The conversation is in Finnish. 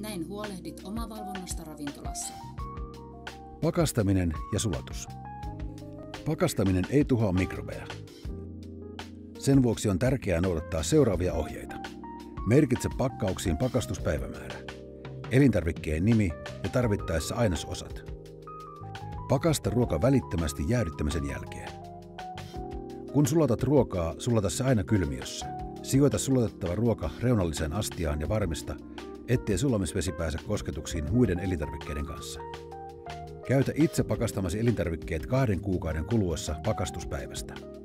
Näin huolehdit omavalvonnasta ravintolassa. Pakastaminen ja sulatus. Pakastaminen ei tuhoa mikrobeja. Sen vuoksi on tärkeää noudattaa seuraavia ohjeita. Merkitse pakkauksiin pakastuspäivämäärä, elintarvikkeen nimi ja tarvittaessa ainesosat. Pakasta ruoka välittömästi jäähdyttämisen jälkeen. Kun sulatat ruokaa, sulata se aina kylmiössä. Sijoita sulatettava ruoka reunalliseen astiaan ja varmista, ettei sulamisvesi pääse kosketuksiin muiden elintarvikkeiden kanssa. Käytä itse pakastamasi elintarvikkeet 2 kuukauden kuluessa pakastuspäivästä.